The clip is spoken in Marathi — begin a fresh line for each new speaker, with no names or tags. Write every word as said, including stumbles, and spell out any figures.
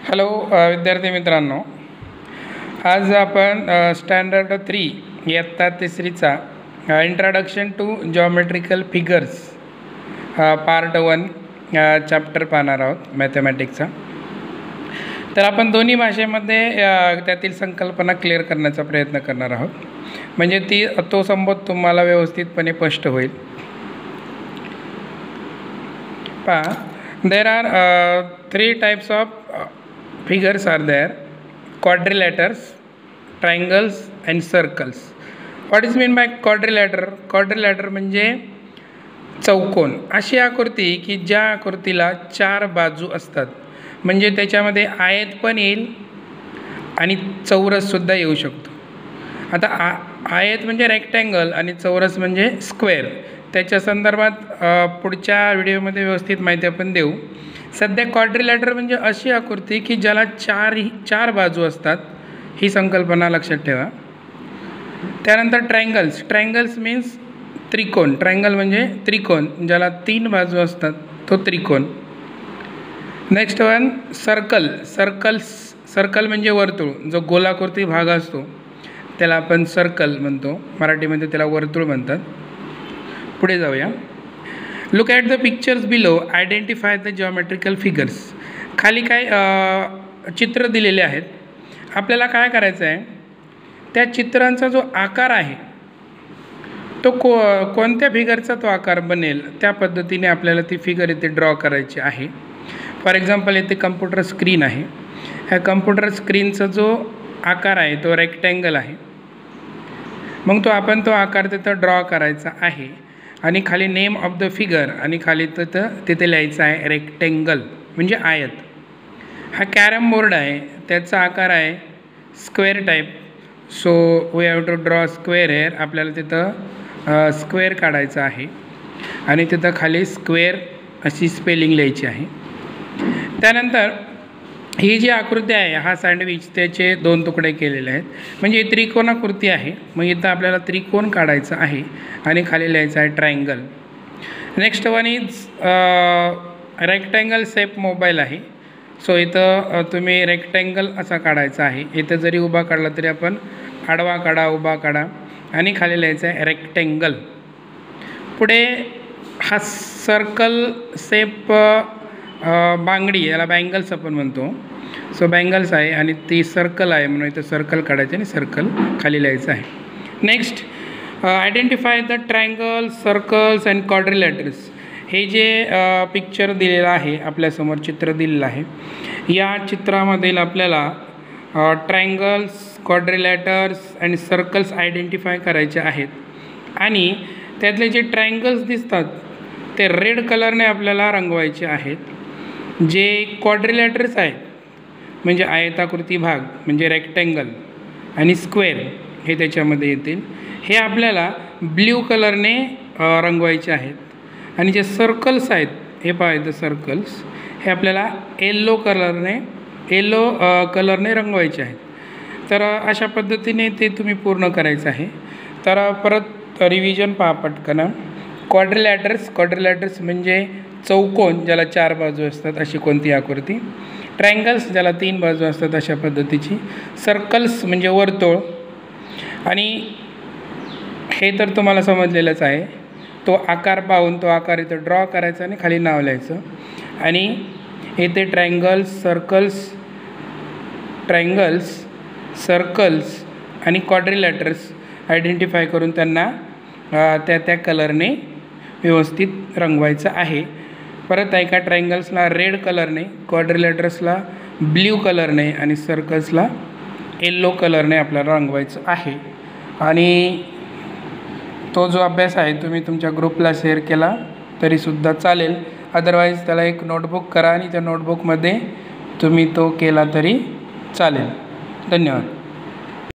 हॅलो विद्यार्थी मित्रांनो, आज आपण स्टँडर्ड थ्री इयत्ता तिसरीचा introduction to geometrical figures part one chapter पाहणार आहोत मॅथमॅटिक्सचा। तर आपण दोन्ही भाषेमध्ये त्यातील संकल्पना क्लिअर करण्याचा प्रयत्न करणार आहोत, म्हणजे ती तो संबोध तुम्हाला व्यवस्थितपणे स्पष्ट होईल। पहा, there are three types of figures are there: quadrilaters, triangles and circles. What is mean by quadrilateral? Quadrilateral म्हणजे चौकोन, अशी आकृती की ज्या आकृतीला चार बाजू असतात, म्हणजे त्याच्यामध्ये आयत पण येईल आणि चौरस सुद्धा येऊ शकतो। आता आ आयत म्हणजे रेक्टँगल आणि चौरस म्हणजे स्क्वेअर, त्याच्या संदर्भात पुढच्या व्हिडिओमध्ये व्यवस्थित माहिती आपण देऊ। सध्या क्वाड्रिलॅटरल म्हणजे अशी आकृती की ज्याला चार चार बाजू असतात, ही संकल्पना लक्षात ठेवा। त्यानंतर ट्रायंगल्स, ट्रायंगल्स मीन्स त्रिकोण, ट्रायंगल म्हणजे त्रिकोण ज्याला तीन बाजू असतात, तो त्रिकोण। Next one circle, circles circle म्हणजे वर्तुळ, जो गोलाकृती भाग असतो त्याला आपण सर्कल म्हणतो, मराठीमध्ये त्याला वर्तुळ म्हणतात। पुढे जाऊया। Look at the pictures below, identify the geometrical figures. खाली काय चित्र दिलेले आहेत, आपल्याला काय करायचं आहे, त्या चित्रांचा जो आकार आहे तो को कोणत्या फिगरचा तो आकार बनेल त्या पद्धतीने आपल्याला ती फिगर इथे ड्रॉ करायची आहे। फॉर एक्झाम्पल इथे कम्प्युटर स्क्रीन आहे, ह्या कम्प्युटर स्क्रीनचा जो आकार आहे तो रेक्टँगल आहे, मग तो आपण तो आकार तिथं ड्रॉ करायचा आहे आणि खाली नेम ऑफ द फिगर आणि खाली तिथं तिथे लिहायचं आहे रेक्टँगल म्हणजे आयत। हा कॅरम बोर्ड आहे, त्याचा आकार आहे square type, so we have to draw square here. आपल्याला तिथं स्क्वेअर काढायचं आहे आणि तिथं खाली स्क्वेअर अशी स्पेलिंग लिहायची आहे। त्यानंतर ही जी आकृती आहे, हा सँडविच, त्याचे दोन तुकडे केलेले आहेत, म्हणजे त्रिकोणाकृती आहे, मग इथं आपल्याला त्रिकोण काढायचं आहे आणि खाली लिहायचं आहे triangle. Next one is rectangle shape mobile आहे, सो इथं तुम्ही रेक्टँगल असा काढायचा आहे, इथं जरी उभा काढला तरी आपण आडवा काढा, उभा काढा आणि खाली लिहायचं आहे रेक्टँगल। पुढे हा सर्कल शेप बांगडी, याला बँगल्स आपण म्हणतो, सो बँगल्स आहे आणि ती सर्कल आहे म्हणून इथं सर्कल काढायचं आणि सर्कल खाली लिहायचं आहे। Next identify the triangle, circles and quadrilaterals. हे जे पिक्चर दिलेलं आहे, आपल्यासमोर चित्र दिलेलं आहे, या चित्रामधील आपल्याला triangles, quadrilaterals and circles identify करायचे आहेत आणि त्यातले जे ट्रायंगल्स दिसतात ते रेड कलरने आपल्याला रंगवायचे आहेत। जे क्वाड्रिलॅटर्स आहेत म्हणजे आयताकृती भाग म्हणजे रेक्टँगल आणि स्क्वेअर हे त्याच्यामध्ये येतील, हे आपल्याला ब्ल्यू कलरने रंगवायचे आहेत। आणि जे सर्कल्स आहेत, हे पाहायचं सर्कल्स, हे आपल्याला येल्लो कलरने येल्लो कलरने रंगवायचे आहेत। तर अशा पद्धतीने ते तुम्ही पूर्ण करायचं आहे। तर परत रिव्हिजन पहा पटकन। क्वाड्रिलॅटर्स, क्वाड्रिलॅटर्स म्हणजे चौकोन ज्याला चार बाजू असतात अशी कोणती आकृती, ट्रायंगल्स ज्याला तीन बाजू असतात अशा पद्धतीची, सर्कल्स म्हणजे वर्तुळ, आणि हे तर तुम्हाला समजलेलंच आहे, तो आकार पाहून तो आकार इथं ड्रॉ करायचा आणि खाली नाव लिहायचं, आणि इथे ट्रायंगल्स, सर्कल्स ट्रायंगल्स सर्कल्स आणि क्वाड्रिलॅटर्स आयडेंटिफाय करून त्यांना त्या त्या कलरने व्यवस्थित रंगवायचं आहे। परत ऐका, ट्रायंगल्सला रेड कलरने, क्वाड्रिलॅटर्सला ब्ल्यू कलरने आणि सर्कल्सला येल्लो कलरने आपल्याला रंगवायचं आहे। आणि तो जो अभ्यास आहे तुम्ही तुमच्या ग्रुपला शेअर केला तरीसुद्धा चालेल, अदरवाईज त्याला एक नोटबुक करा आणि त्या नोटबुकमध्ये तुम्ही तो केला तरी चालेल। धन्यवाद।